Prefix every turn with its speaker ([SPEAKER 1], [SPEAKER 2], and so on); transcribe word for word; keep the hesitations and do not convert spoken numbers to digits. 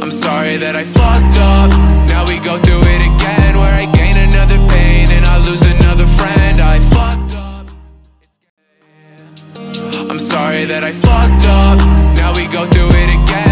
[SPEAKER 1] I'm sorry that I fucked up. Now we go through it again, where I gain another pain and I lose another friend. I fucked up. I'm sorry that I fucked up. Now we go through it again.